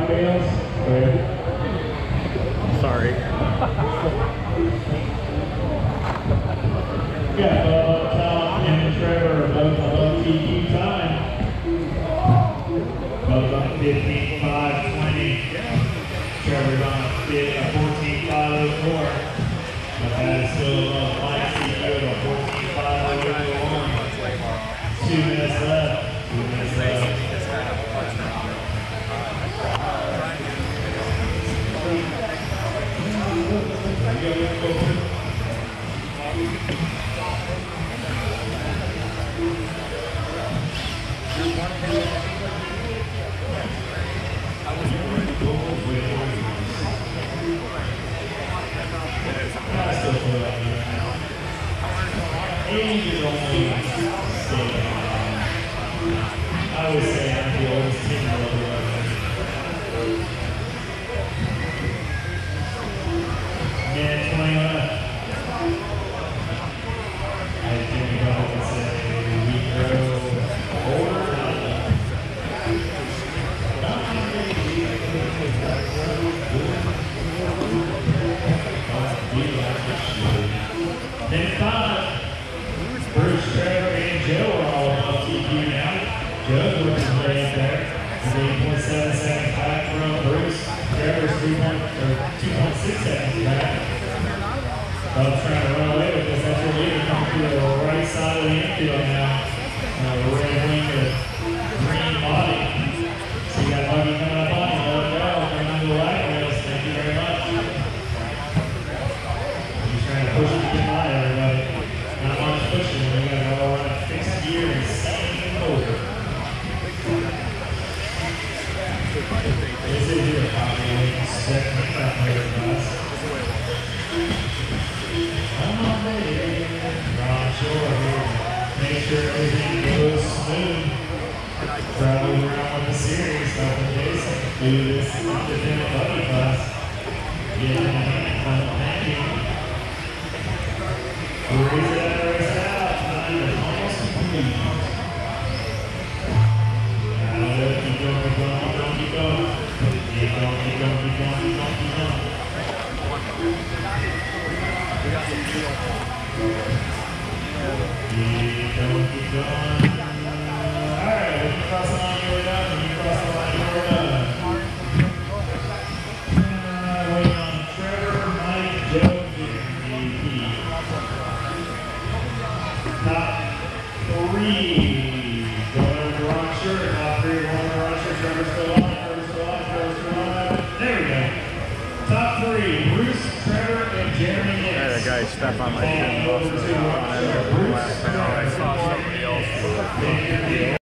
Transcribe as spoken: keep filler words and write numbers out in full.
Bales. Go ahead. Sorry. Yeah, Bubba, Tom, and Trevor are both above T Q time. Bubba's on a fifteen five twenty. Trevor's on a fourteen five oh four. But that is still above Mike's T Q at a fourteen five oh one. Two minutes left. Two minutes left. Age is only I always say I'm the oldest team in the world. And twenty left. I think we go and say we grow older. Then five. Bruce, Trevor, and Joe are all above T Q now. Joe's looking great up there. He's eight point seven seconds back from Bruce. Trevor's two point six seconds back. Bub's trying to run away with this. That's your leader coming through the right side of the infield now. Uh, red wing with green body. So you got Buggy coming up on you. Let it go. Bring on the light rails. Thank you very much. He's trying to push it to get by everybody. Not much pushing. We got to all run a fixed gear and sand over. This is your copy. Second time later, guys. Come on, baby. Ron Shore here. Make sure everything goes smooth. Travel around with the series. Helping Jason do this independent buggy class. Get in the hand from Maggie. Raise it out, raise it out. Time is almost complete. Now, keep going, keep going, keep going, keep going. Keep going, keep going, keep going, keep going, keep going. Keep going, keep going. Alright, when you cross the line, you're done. When you cross the line, you're done. Uh, waiting on Trevor, Mike, Joe, Jeremy. Top three. Going over the wrong shirt. Top three going over the wrong shirt. Trevor's still on. Trevor's still on. Trevor's still on. There we go. Top three. Bruce, Trevor, and Jeremy. I had a guy step on my shin. I saw somebody else.